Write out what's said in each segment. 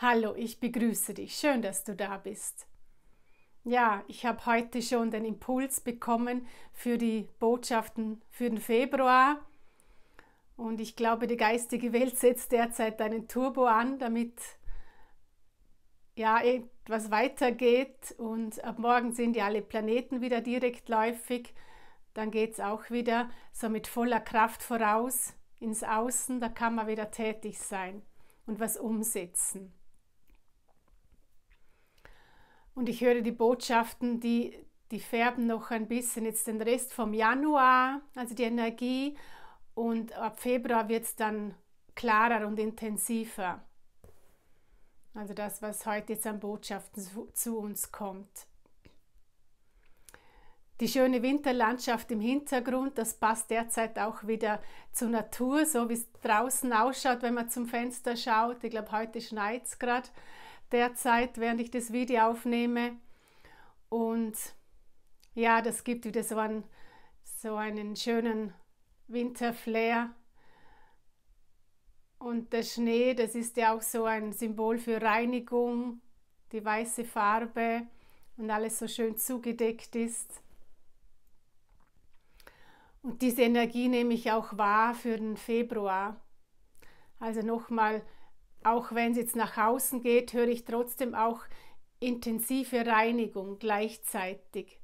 Hallo, ich begrüße dich. Schön, dass du da bist. Ja, ich habe heute schon den Impuls bekommen für die Botschaften für den Februar. Und ich glaube, die geistige Welt setzt derzeit einen Turbo an, damit ja etwas weitergeht. Und ab morgen sind ja alle Planeten wieder direktläufig. Dann geht es auch wieder so mit voller Kraft voraus ins Außen. Da kann man wieder tätig sein und was umsetzen. Und ich höre die Botschaften, die färben noch ein bisschen jetzt den Rest vom Januar, also die Energie. Und ab Februar wird es dann klarer und intensiver. Also das, was heute jetzt an Botschaften zu uns kommt. Die schöne Winterlandschaft im Hintergrund, das passt derzeit auch wieder zur Natur, so wie es draußen ausschaut, wenn man zum Fenster schaut. Ich glaube, heute schneit es gerade derzeit, während ich das Video aufnehme. Und ja, das gibt wieder so einen schönen Winterflair. Und der Schnee, das ist ja auch so ein Symbol für Reinigung, die weiße Farbe und alles so schön zugedeckt ist. Und diese Energie nehme ich auch wahr für den Februar. Also nochmal, auch wenn es jetzt nach außen geht, höre ich trotzdem auch intensive Reinigung gleichzeitig.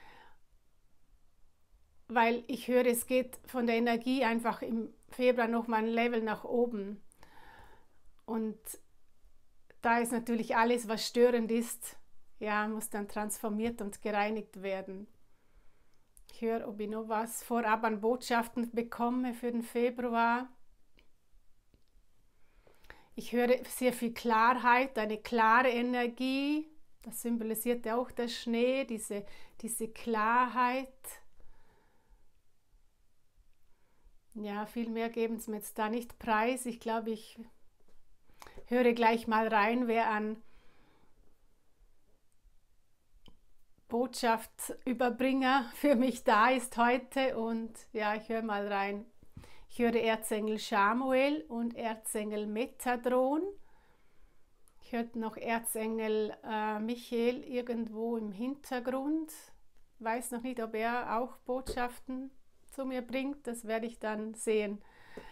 Weil ich höre, es geht von der Energie einfach im Februar nochmal ein Level nach oben. Und da ist natürlich alles, was störend ist, ja, muss dann transformiert und gereinigt werden. Ich höre, ob ich noch was vorab an Botschaften bekomme für den Februar. Ich höre sehr viel Klarheit, eine klare Energie. Das symbolisiert ja auch der Schnee, diese Klarheit. Ja, viel mehr geben sie mir jetzt da nicht preis. Ich glaube, ich höre gleich mal rein, wer an Botschaftsüberbringer für mich da ist heute. Und ja, ich höre mal rein. Ich höre Erzengel Schamuel und Erzengel Metadron. Ich höre noch Erzengel Michael irgendwo im Hintergrund. Weiß noch nicht, ob er auch Botschaften zu mir bringt. Das werde ich dann sehen.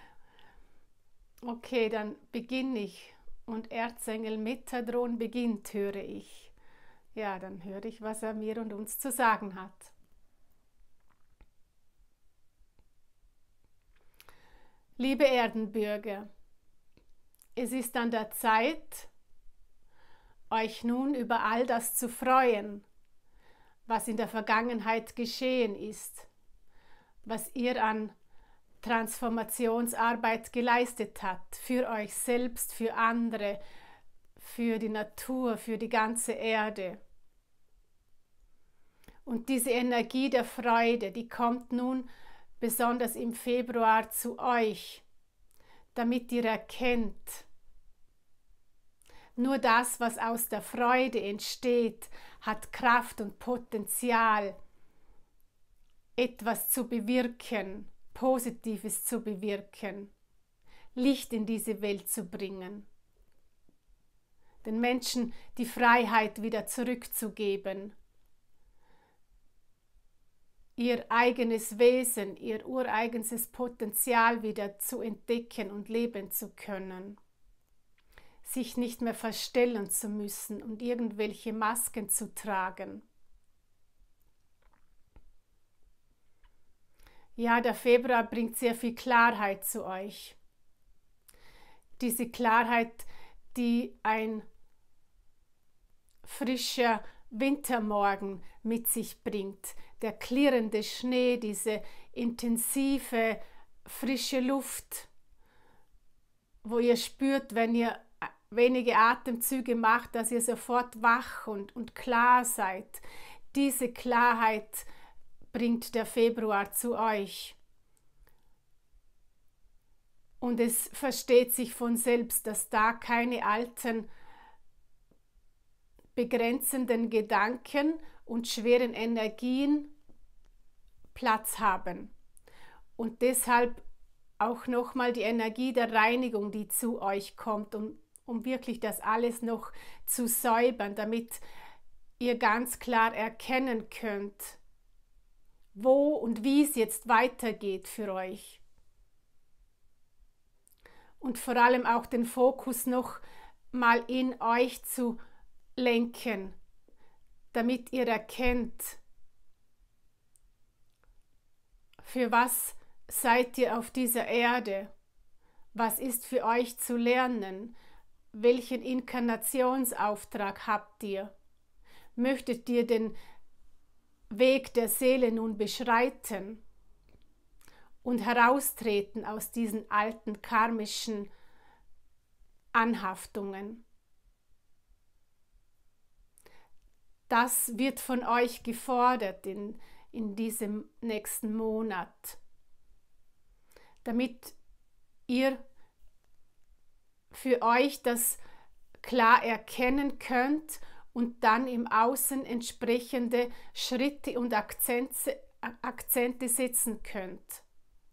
Okay, dann beginne ich. Und Erzengel Metadron beginnt, höre ich. Ja, dann höre ich, was er mir und uns zu sagen hat. Liebe Erdenbürger, es ist an der Zeit, euch nun über all das zu freuen, was in der Vergangenheit geschehen ist, was ihr an Transformationsarbeit geleistet habt, für euch selbst, für andere, für die Natur, für die ganze Erde. Und diese Energie der Freude, die kommt nun besonders im Februar zu euch, damit ihr erkennt, nur das, was aus der Freude entsteht, hat Kraft und Potenzial, etwas zu bewirken, Positives zu bewirken, Licht in diese Welt zu bringen, den Menschen die Freiheit wieder zurückzugeben, ihr eigenes Wesen, ihr ureigenes Potenzial wieder zu entdecken und leben zu können, sich nicht mehr verstellen zu müssen und irgendwelche Masken zu tragen. Ja, der Februar bringt sehr viel Klarheit zu euch. Diese Klarheit, die ein frischer Wintermorgen mit sich bringt, der klirrende Schnee, diese intensive, frische Luft, wo ihr spürt, wenn ihr wenige Atemzüge macht, dass ihr sofort wach und klar seid. Diese Klarheit bringt der Februar zu euch. Und es versteht sich von selbst, dass da keine alten begrenzenden Gedanken und schweren Energien Platz haben. Und deshalb auch nochmal die Energie der Reinigung, die zu euch kommt, um wirklich das alles noch zu säubern, damit ihr ganz klar erkennen könnt, wo und wie es jetzt weitergeht für euch. Und vor allem auch den Fokus noch mal in euch zu lenken, damit ihr erkennt, für was seid ihr auf dieser Erde, was ist für euch zu lernen, welchen Inkarnationsauftrag habt ihr, möchtet ihr den Weg der Seele nun beschreiten und heraustreten aus diesen alten karmischen Anhaftungen. Das wird von euch gefordert in diesem nächsten Monat, damit ihr für euch das klar erkennen könnt und dann im Außen entsprechende Schritte und Akzente setzen könnt.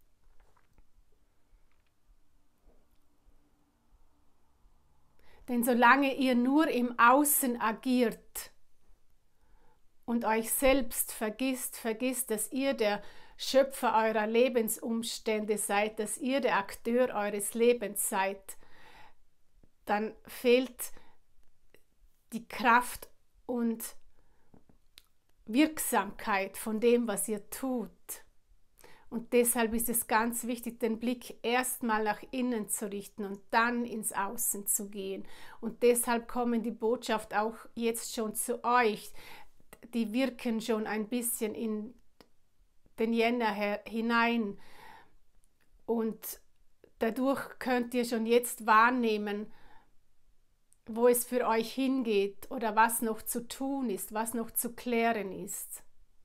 Denn solange ihr nur im Außen agiert und euch selbst vergisst, dass ihr der Schöpfer eurer Lebensumstände seid, dass ihr der Akteur eures Lebens seid, dann fehlt die Kraft und Wirksamkeit von dem, was ihr tut. Und deshalb ist es ganz wichtig, den Blick erstmal nach innen zu richten und dann ins Außen zu gehen. Und deshalb kommen die Botschaft auch jetzt schon zu euch. Die wirken schon ein bisschen in den Jänner hinein. Und dadurch könnt ihr schon jetzt wahrnehmen, wo es für euch hingeht oder was noch zu tun ist, was noch zu klären ist.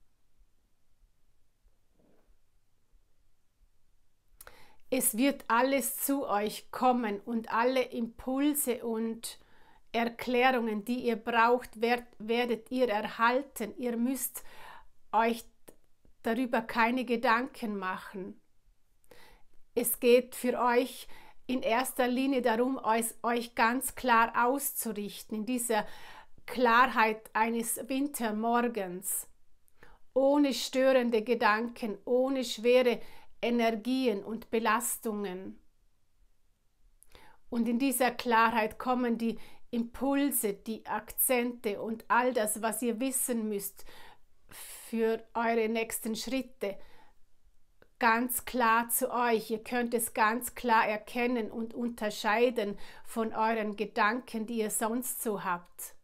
Es wird alles zu euch kommen und alle Impulse und Erklärungen, die ihr braucht, werdet ihr erhalten. Ihr müsst euch darüber keine Gedanken machen. Es geht für euch in erster Linie darum, euch ganz klar auszurichten, in dieser Klarheit eines Wintermorgens, ohne störende Gedanken, ohne schwere Energien und Belastungen. Und in dieser Klarheit kommen die Impulse, die Akzente und all das, was ihr wissen müsst für eure nächsten Schritte, ganz klar zu euch. Ihr könnt es ganz klar erkennen und unterscheiden von euren Gedanken, die ihr sonst so habt.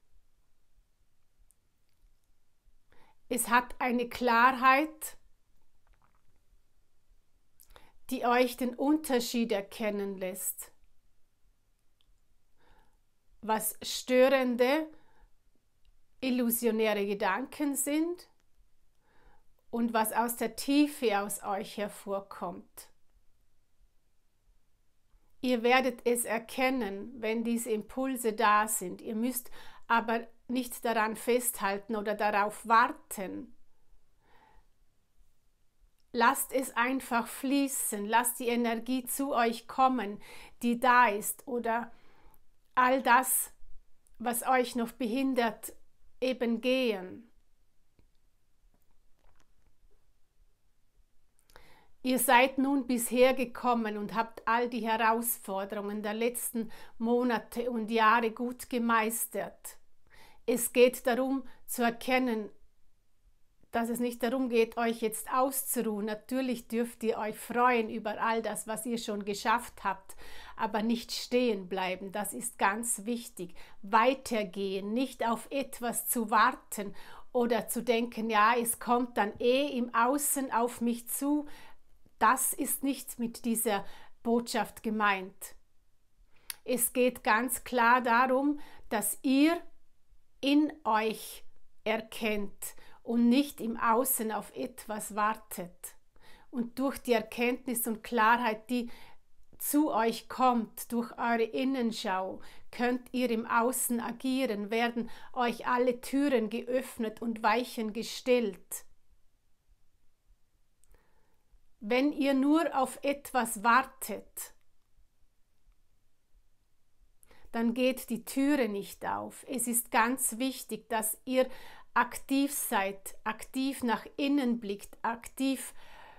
Es hat eine Klarheit, die euch den Unterschied erkennen lässt, was störende, illusionäre Gedanken sind und was aus der Tiefe aus euch hervorkommt. Ihr werdet es erkennen, wenn diese Impulse da sind. Ihr müsst aber nicht daran festhalten oder darauf warten. Lasst es einfach fließen, lasst die Energie zu euch kommen, die da ist, oder all das, was euch noch behindert, eben gehen. Ihr seid nun bisher gekommen und habt all die Herausforderungen der letzten Monate und Jahre gut gemeistert. Es geht darum zu erkennen, dass es nicht darum geht, euch jetzt auszuruhen. Natürlich dürft ihr euch freuen über all das, was ihr schon geschafft habt, aber nicht stehen bleiben. Das ist ganz wichtig. Weitergehen, nicht auf etwas zu warten oder zu denken, ja, es kommt dann im Außen auf mich zu. Das ist nicht mit dieser Botschaft gemeint. Es geht ganz klar darum, dass ihr in euch erkennt und nicht im Außen auf etwas wartet. Und durch die Erkenntnis und Klarheit, die zu euch kommt, durch eure Innenschau, könnt ihr im Außen agieren, werden euch alle Türen geöffnet und Weichen gestellt. Wenn ihr nur auf etwas wartet, dann geht die Türe nicht auf. Es ist ganz wichtig, dass ihr aktiv seid, aktiv nach innen blickt, aktiv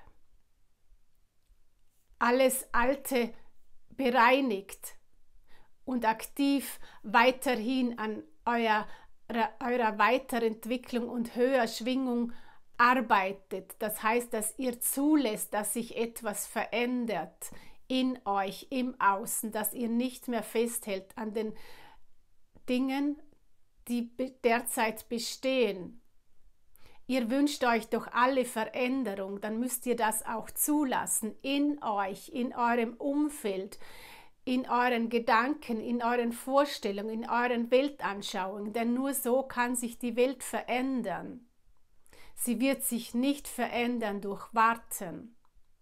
alles Alte bereinigt und aktiv weiterhin an eurer Weiterentwicklung und höherer Schwingung arbeitet. Das heißt, dass ihr zulässt, dass sich etwas verändert in euch, im Außen, dass ihr nicht mehr festhält an den Dingen, die derzeit bestehen. Ihr wünscht euch doch alle Veränderung, dann müsst ihr das auch zulassen in euch, in eurem Umfeld, in euren Gedanken, in euren Vorstellungen, in euren Weltanschauungen, denn nur so kann sich die Welt verändern. Sie wird sich nicht verändern durch Warten.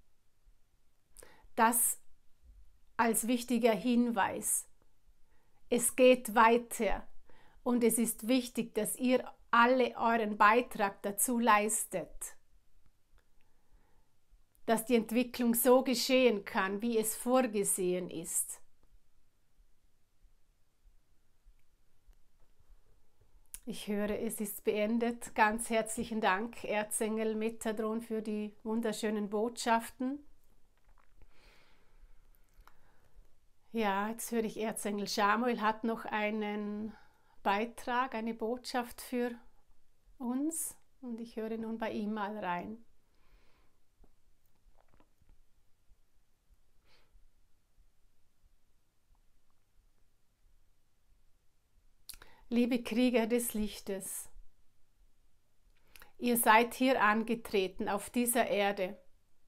Das als wichtiger Hinweis. Es geht weiter und es ist wichtig, dass ihr alle euren Beitrag dazu leistet, dass die Entwicklung so geschehen kann, wie es vorgesehen ist. Ich höre, es ist beendet. Ganz herzlichen Dank, Erzengel Metatron, für die wunderschönen Botschaften. Ja, jetzt höre ich, Erzengel Schamuel hat noch einen Beitrag, eine Botschaft für uns und ich höre nun bei ihm mal rein. Liebe Krieger des Lichtes, ihr seid hier angetreten auf dieser Erde,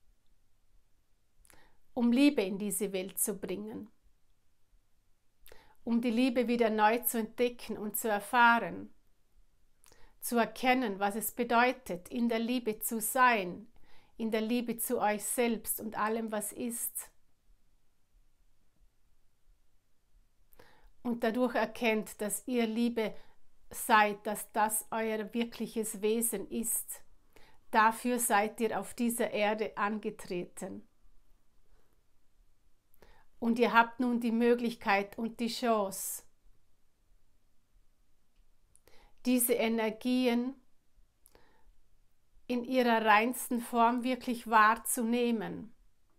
um Liebe in diese Welt zu bringen, um die Liebe wieder neu zu entdecken und zu erfahren, zu erkennen, was es bedeutet, in der Liebe zu sein, in der Liebe zu euch selbst und allem, was ist. Und dadurch erkennt, dass ihr Liebe seid, dass das euer wirkliches Wesen ist. Dafür seid ihr auf dieser Erde angetreten. Und ihr habt nun die Möglichkeit und die Chance, diese Energien in ihrer reinsten Form wirklich wahrzunehmen.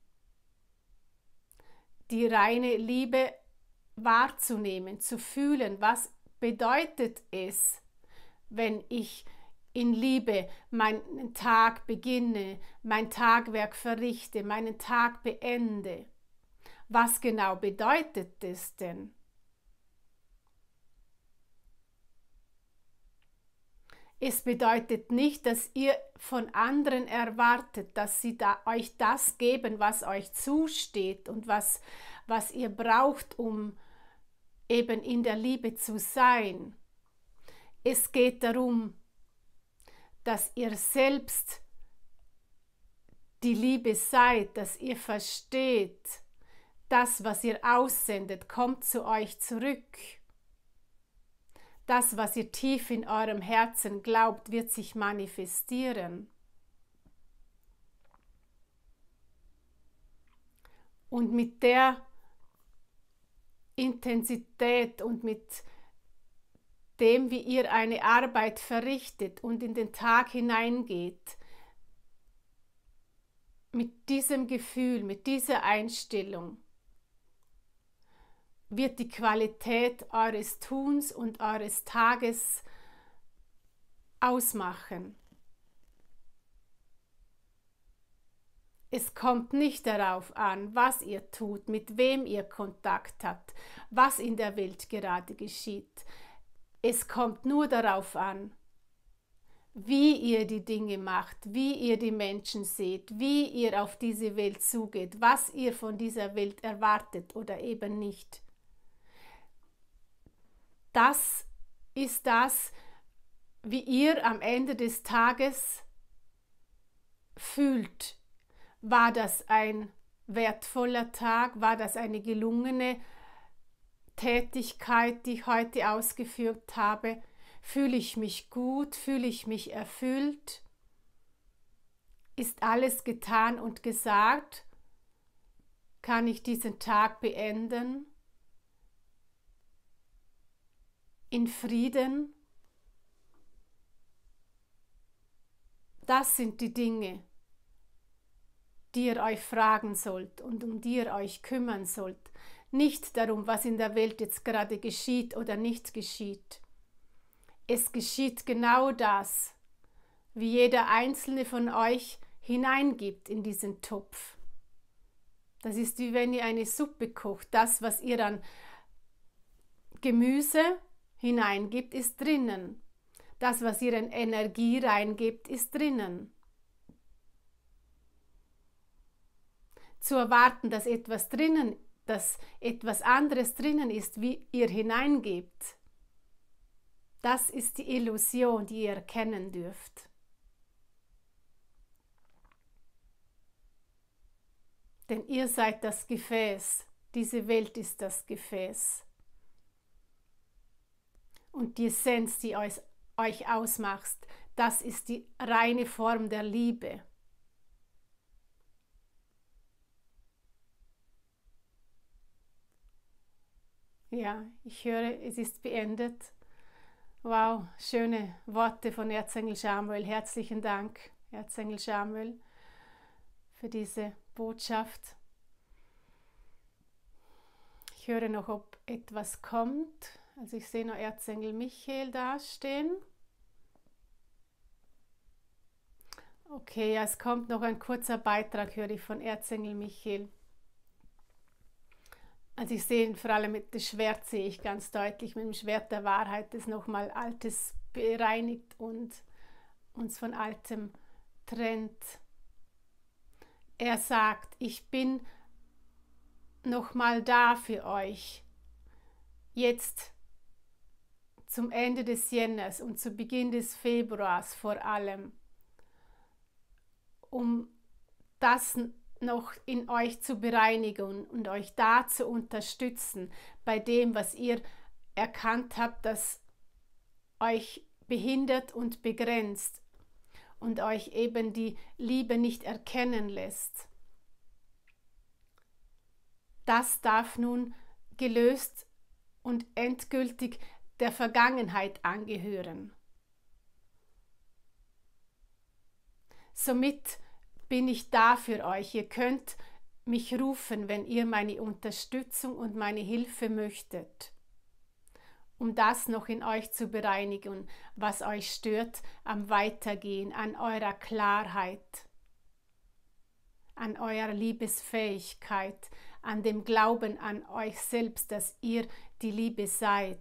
Die reine Liebe wahrzunehmen, zu fühlen, was bedeutet es, wenn ich in Liebe meinen Tag beginne, mein Tagwerk verrichte, meinen Tag beende. Was genau bedeutet es denn? Es bedeutet nicht, dass ihr von anderen erwartet, dass sie euch das geben, was euch zusteht und was ihr braucht, um eben in der Liebe zu sein. Es geht darum, dass ihr selbst die Liebe seid, dass ihr versteht, das, was ihr aussendet, kommt zu euch zurück. Das, was ihr tief in eurem Herzen glaubt, wird sich manifestieren. Und mit der Intensität und mit dem, wie ihr eine Arbeit verrichtet und in den Tag hineingeht, mit diesem Gefühl, mit dieser Einstellung, wird die Qualität eures Tuns und eures Tages ausmachen. Es kommt nicht darauf an, was ihr tut, mit wem ihr Kontakt habt, was in der Welt gerade geschieht. Es kommt nur darauf an, wie ihr die Dinge macht, wie ihr die Menschen seht, wie ihr auf diese Welt zugeht, was ihr von dieser Welt erwartet oder eben nicht. Das ist das, wie ihr am Ende des Tages fühlt. War das ein wertvoller Tag? War das eine gelungene Tätigkeit, die ich heute ausgeführt habe? Fühle ich mich gut? Fühle ich mich erfüllt? Ist alles getan und gesagt? Kann ich diesen Tag beenden? in Frieden. Das sind die Dinge, die ihr euch fragen sollt und um die ihr euch kümmern sollt. Nicht darum, was in der Welt jetzt gerade geschieht oder nicht geschieht. Es geschieht genau das, wie jeder einzelne von euch hineingibt in diesen Topf. Das ist wie wenn ihr eine Suppe kocht. Das, was ihr an Gemüse hineingibt, ist drinnen. Das, was ihr in Energie reingebt, ist drinnen. Zu erwarten, dass etwas anderes drinnen ist, wie ihr hineingebt, das ist die Illusion, die ihr erkennen dürft. Denn ihr seid das Gefäß, diese Welt ist das Gefäß. Und die Essenz, die euch ausmacht, das ist die reine Form der Liebe. Ja, ich höre, es ist beendet. Wow, schöne Worte von Erzengel Samuel. Herzlichen Dank, Erzengel Samuel, für diese Botschaft. Ich höre noch, ob etwas kommt. Also ich sehe noch Erzengel Michael dastehen. Okay, ja, es kommt noch ein kurzer Beitrag, höre ich von Erzengel Michael. Also ich sehe vor allem mit dem Schwert, sehe ich ganz deutlich, mit dem Schwert der Wahrheit, das nochmal Altes bereinigt und uns von Altem trennt. Er sagt, ich bin nochmal da für euch, jetzt zum Ende des Jänners und zu Beginn des Februars vor allem, um das noch in euch zu bereinigen und euch da zu unterstützen bei dem, was ihr erkannt habt, das euch behindert und begrenzt und euch eben die Liebe nicht erkennen lässt. Das darf nun gelöst und endgültig der Vergangenheit angehören. Somit bin ich da für euch. Ihr könnt mich rufen, wenn ihr meine Unterstützung und meine Hilfe möchtet, um das noch in euch zu bereinigen, was euch stört am Weitergehen, an eurer Klarheit, an eurer Liebesfähigkeit, an dem Glauben an euch selbst, dass ihr die Liebe seid.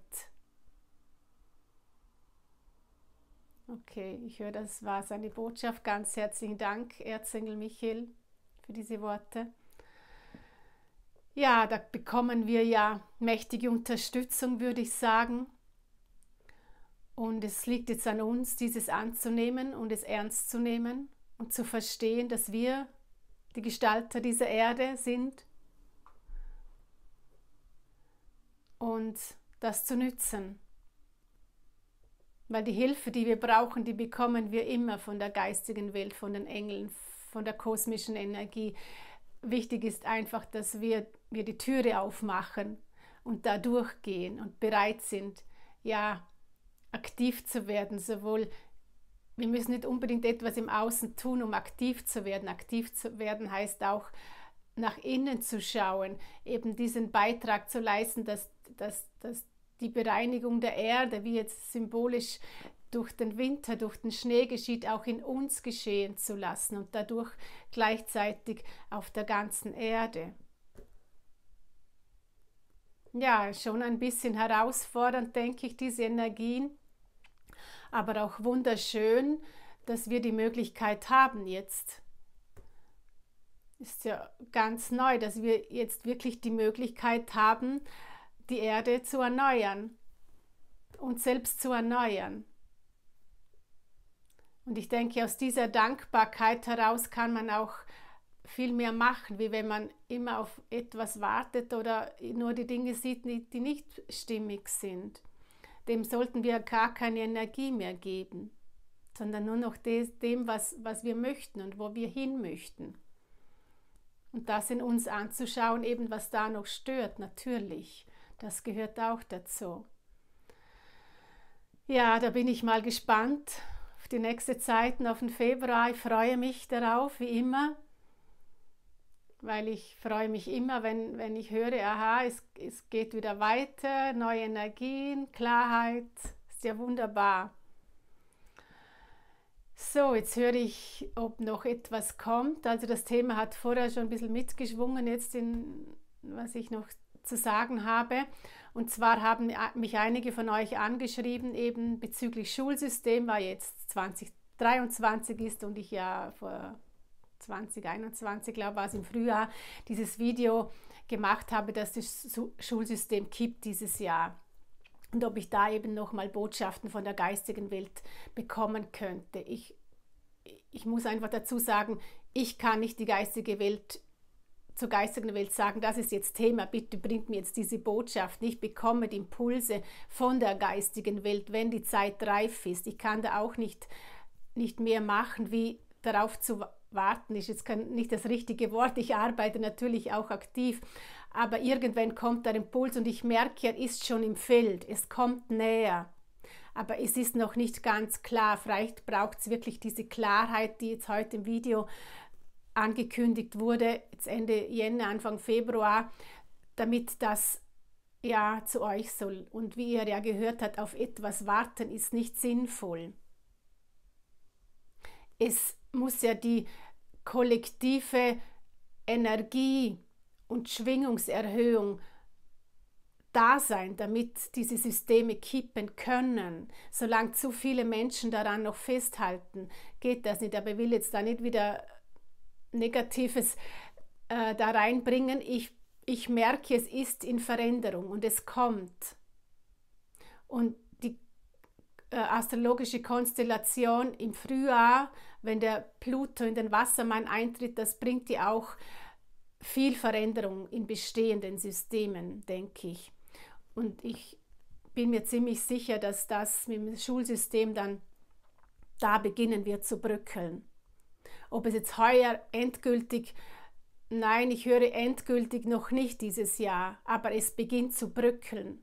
Okay, ich höre, das war seine Botschaft. Ganz herzlichen Dank, Erzengel Michael, für diese Worte. Ja, da bekommen wir ja mächtige Unterstützung, würde ich sagen. Und es liegt jetzt an uns, dieses anzunehmen und es ernst zu nehmen und zu verstehen, dass wir die Gestalter dieser Erde sind und das zu nützen. Weil die Hilfe, die wir brauchen, die bekommen wir immer von der geistigen Welt, von den Engeln, von der kosmischen Energie. Wichtig ist einfach, dass wir die Türe aufmachen und da durchgehen und bereit sind, ja, aktiv zu werden. Wir müssen nicht unbedingt etwas im Außen tun, um aktiv zu werden. Aktiv zu werden heißt auch, nach innen zu schauen, eben diesen Beitrag zu leisten, dass die Bereinigung der Erde, wie jetzt symbolisch durch den Winter, durch den Schnee geschieht, auch in uns geschehen zu lassen und dadurch gleichzeitig auf der ganzen Erde. Ja, schon ein bisschen herausfordernd, denke ich, diese Energien, aber auch wunderschön, dass wir die Möglichkeit haben jetzt. Ist ja ganz neu, dass wir jetzt wirklich die Möglichkeit haben, die Erde zu erneuern, uns selbst zu erneuern. Und ich denke, aus dieser Dankbarkeit heraus kann man auch viel mehr machen, wie wenn man immer auf etwas wartet oder nur die Dinge sieht, die nicht stimmig sind. Dem sollten wir gar keine Energie mehr geben, sondern nur noch dem, was wir möchten und wo wir hin möchten. Und das in uns anzuschauen, eben was da noch stört, natürlich. Das gehört auch dazu. Ja, da bin ich mal gespannt auf die nächste Zeit, auf den Februar. Ich freue mich darauf, wie immer, weil ich freue mich immer, wenn ich höre, aha, es geht wieder weiter, neue Energien, Klarheit, ist ja wunderbar. So, jetzt höre ich, ob noch etwas kommt. Also das Thema hat vorher schon ein bisschen mitgeschwungen, jetzt was ich noch zu sagen habe. Und zwar haben mich einige von euch angeschrieben, eben bezüglich Schulsystem, weil jetzt 2023 ist und ich ja vor 2021, glaube ich, war es im Frühjahr, dieses Video gemacht habe, dass das Schulsystem kippt dieses Jahr. Und ob ich da eben nochmal Botschaften von der geistigen Welt bekommen könnte. Ich muss einfach dazu sagen, ich kann nicht die geistige Welt zur geistigen Welt sagen, das ist jetzt Thema, bitte bringt mir jetzt diese Botschaft. Ich bekomme die Impulse von der geistigen Welt, wenn die Zeit reif ist. Ich kann da auch nicht mehr machen, wie darauf zu warten, ist jetzt nicht das richtige Wort. Ich arbeite natürlich auch aktiv, aber irgendwann kommt der Impuls und ich merke, er ist schon im Feld, es kommt näher. Aber es ist noch nicht ganz klar. Vielleicht braucht es wirklich diese Klarheit, die jetzt heute im Video angekündigt wurde, jetzt Ende Jänner, Anfang Februar, damit das ja zu euch soll. Und wie ihr ja gehört habt, auf etwas warten ist nicht sinnvoll. Es muss ja die kollektive Energie und Schwingungserhöhung da sein, damit diese Systeme kippen können. Solange zu viele Menschen daran noch festhalten, geht das nicht. Aber ich will jetzt da nicht wieder Negatives da reinbringen. Ich merke, es ist in Veränderung und es kommt. Und die astrologische Konstellation im Frühjahr, wenn der Pluto in den Wassermann eintritt, das bringt ja auch viel Veränderung in bestehenden Systemen, denke ich. Und ich bin mir ziemlich sicher, dass das mit dem Schulsystem dann da beginnen wird zu bröckeln. Ob es jetzt heuer endgültig, nein, ich höre endgültig noch nicht dieses Jahr, aber es beginnt zu bröckeln.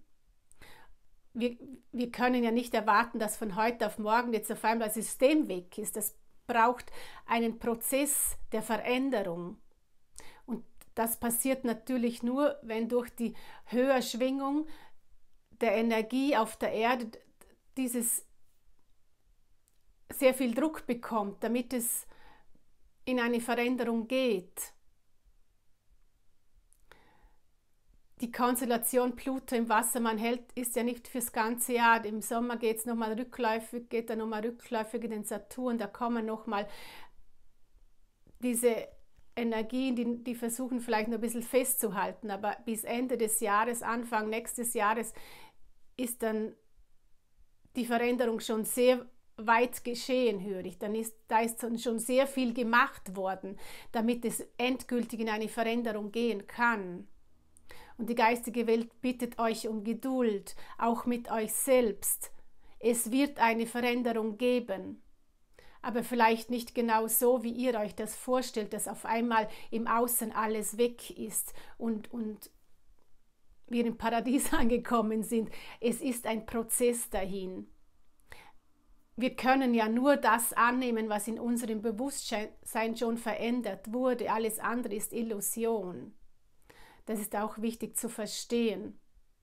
Wir können ja nicht erwarten, dass von heute auf morgen jetzt auf einmal das System weg ist. Das braucht einen Prozess der Veränderung. Und das passiert natürlich nur, wenn durch die Höherschwingung der Energie auf der Erde dieses sehr viel Druck bekommt, damit es in eine Veränderung geht. Die Konstellation Pluto im Wassermann ist ja nicht fürs ganze Jahr. Im Sommer geht es nochmal rückläufig, geht dann nochmal rückläufig in den Saturn. Da kommen nochmal diese Energien, die versuchen vielleicht noch ein bisschen festzuhalten. Aber bis Ende des Jahres, Anfang nächstes Jahres, ist dann die Veränderung schon sehr weit geschehen, höre ich. Da ist schon sehr viel gemacht worden, damit es endgültig in eine Veränderung gehen kann. Und die geistige Welt bittet euch um Geduld, auch mit euch selbst. Es wird eine Veränderung geben, aber vielleicht nicht genau so, wie ihr euch das vorstellt, dass auf einmal im Außen alles weg ist und wir im Paradies angekommen sind. Es ist ein Prozess dahin. Wir können ja nur das annehmen, was in unserem Bewusstsein schon verändert wurde. Alles andere ist Illusion. Das ist auch wichtig zu verstehen.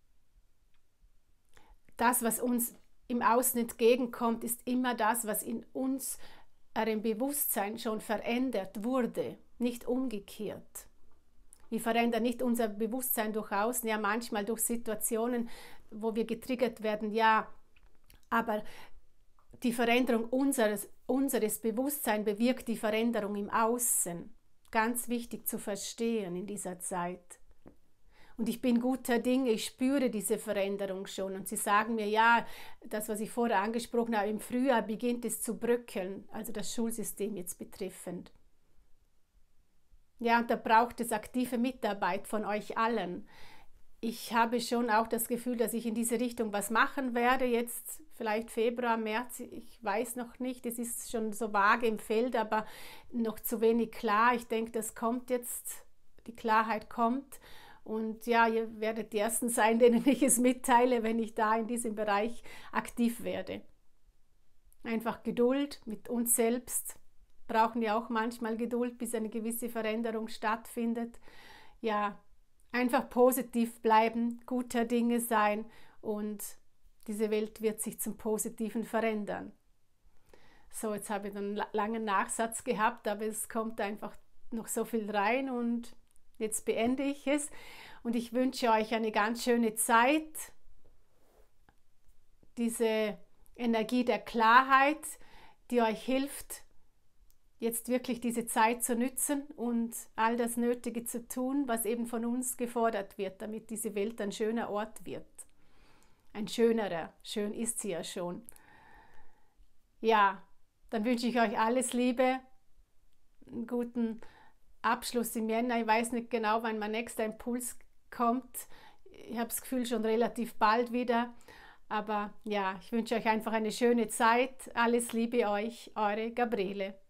Das, was uns im Außen entgegenkommt, ist immer das, was in unserem Bewusstsein schon verändert wurde, nicht umgekehrt. Wir verändern nicht unser Bewusstsein durch Außen, ja manchmal durch Situationen, wo wir getriggert werden, ja, aber die Veränderung unseres Bewusstseins bewirkt die Veränderung im Außen. Ganz wichtig zu verstehen in dieser Zeit. Und ich bin guter Dinge, ich spüre diese Veränderung schon. Und sie sagen mir, ja, das, was ich vorher angesprochen habe, im Frühjahr beginnt es zu bröckeln, also das Schulsystem jetzt betreffend. Ja, und da braucht es aktive Mitarbeit von euch allen. Ich habe schon auch das Gefühl, dass ich in diese Richtung was machen werde, jetzt vielleicht Februar, März, ich weiß noch nicht, es ist schon so vage im Feld, aber noch zu wenig klar. Ich denke, das kommt jetzt, die Klarheit kommt. Und ja, ihr werdet die Ersten sein, denen ich es mitteile, wenn ich da in diesem Bereich aktiv werde. Einfach Geduld mit uns selbst. Brauchen ja auch manchmal Geduld, bis eine gewisse Veränderung stattfindet. Ja, einfach positiv bleiben, guter Dinge sein und diese Welt wird sich zum Positiven verändern. So, jetzt habe ich einen langen Nachsatz gehabt, aber es kommt einfach noch so viel rein und jetzt beende ich es. Und ich wünsche euch eine ganz schöne Zeit, diese Energie der Klarheit, die euch hilft, jetzt wirklich diese Zeit zu nützen und all das Nötige zu tun, was eben von uns gefordert wird, damit diese Welt ein schöner Ort wird. Ein schönerer, schön ist sie ja schon. Ja, dann wünsche ich euch alles Liebe, einen guten Abschluss im Jänner. Ich weiß nicht genau, wann mein nächster Impuls kommt. Ich habe das Gefühl, schon relativ bald wieder. Aber ja, ich wünsche euch einfach eine schöne Zeit. Alles Liebe euch, eure Gabriele.